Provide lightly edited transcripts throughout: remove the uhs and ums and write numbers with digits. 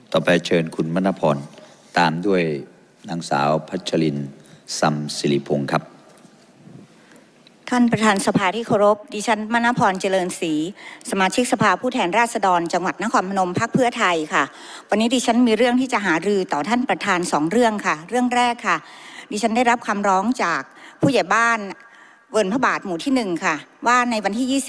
ต่อไปเชิญคุณมณพรตามด้วยนางสาวพัชรินทร์ซัมศิริพงศ์ครับท่านประธานสภาที่เคารพดิฉันมณพรเจริญศรีสมาชิกสภาผู้แทนราษฎรจังหวัดนครพนมพรรคเพื่อไทยค่ะวันนี้ดิฉันมีเรื่องที่จะหารือต่อท่านประธาน2 เรื่องค่ะเรื่องแรกค่ะดิฉันได้รับคำร้องจากผู้ใหญ่บ้านเวิร์นพระบาทหมู่ที่1ค่ะว่าในวันที่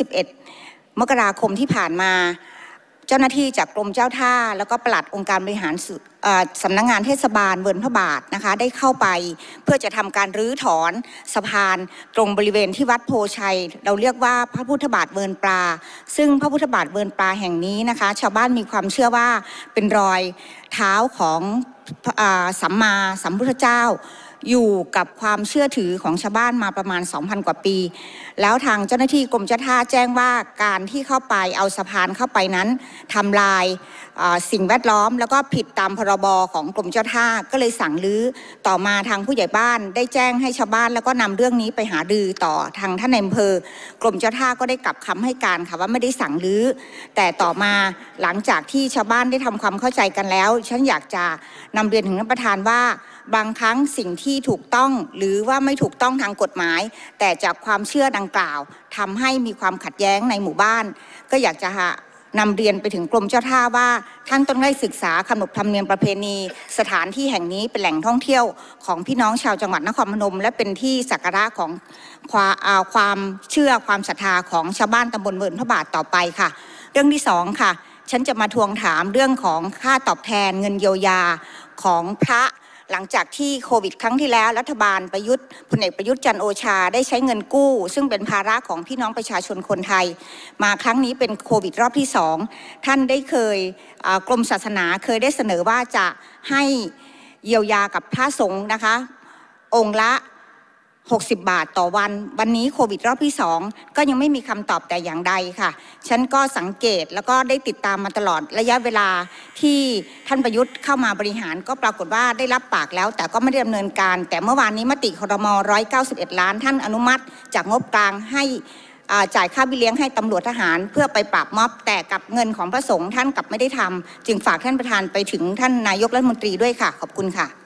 21 มกราคมที่ผ่านมาเจ้าหน้าที่จากกรมเจ้าท่าแล้วก็ปลัดองค์การบริหารสำนักงานเทศบาลเวิร์นพระบาทนะคะได้เข้าไปเพื่อจะทำการรื้อถอนสะพานตรงบริเวณที่วัดโพชัยเราเรียกว่าพระพุทธบาทเวิร์นปลาซึ่งพระพุทธบาทเวิร์นปลาแห่งนี้นะคะชาวบ้านมีความเชื่อว่าเป็นรอยเท้าของสัมมาสัมพุทธเจ้าอยู่กับความเชื่อถือของชาวบ้านมาประมาณ 2,000 กว่าปีแล้วทางเจ้าหน้าที่กรมเจ้าท่าแจ้งว่าการที่เข้าไปเอาสะพานเข้าไปนั้นทำลายสิ่งแวดล้อมแล้วก็ผิดตามพรบของกรมเจ้าท่าก็เลยสั่งรื้อต่อมาทางผู้ใหญ่บ้านได้แจ้งให้ชาวบ้านแล้วก็นำเรื่องนี้ไปหารือต่อทางท่านนายอำเภอกรมเจ้าท่าก็ได้กลับคำให้การค่ะว่าไม่ได้สั่งรื้อแต่ต่อมาหลังจากที่ชาวบ้านได้ทำความเข้าใจกันแล้วฉันอยากจะนำเรียนถึงท่านประธานว่าบางครั้งสิ่งที่ถูกต้องหรือว่าไม่ถูกต้องทางกฎหมายแต่จากความเชื่อดังกล่าวทำให้มีความขัดแย้งในหมู่บ้านก็อยากจะนำเรียนไปถึงกรมเจ้าท่าว่าท่านต้องได้ศึกษาขนบธรรมเนียมประเพณีสถานที่แห่งนี้เป็นแหล่งท่องเที่ยวของพี่น้องชาวจังหวัดนครพนมและเป็นที่สักการะของความเชื่อความศรัทธาของชาวบ้านตำบลเวิร์นพระบาทต่อไปค่ะเรื่องที่2ค่ะฉันจะมาทวงถามเรื่องของค่าตอบแทนเงินเยียวยาของพระหลังจากที่โควิดครั้งที่แล้วรัฐบาลพลเอกประยุทธ์จันทร์โอชาได้ใช้เงินกู้ซึ่งเป็นภาระของพี่น้องประชาชนคนไทยมาครั้งนี้เป็นโควิดรอบที่2ท่านได้เคยกรมศาสนาเคยได้เสนอว่าจะให้เยียวยากับพระสงฆ์นะคะองค์ละ60 บาทต่อวันนี้โควิดรอบที่2ก็ยังไม่มีคำตอบแต่อย่างใดค่ะฉันก็สังเกตแล้วก็ได้ติดตามมาตลอดระยะเวลาที่ท่านประยุทธ์เข้ามาบริหารก็ปรากฏว่าได้รับปากแล้วแต่ก็ไม่ได้ดำเนินการแต่เมื่อวานนี้มติครม191 ล้านท่านอนุมัติจากงบกลางให้จ่ายค่าบิเลี้ยงให้ตำรวจทหารเพื่อไปปราบม็อบแต่กับเงินของพระสงฆ์ท่านกลับไม่ได้ทำจึงฝากท่านประธานไปถึงท่านนายกรัฐมนตรีด้วยค่ะขอบคุณค่ะ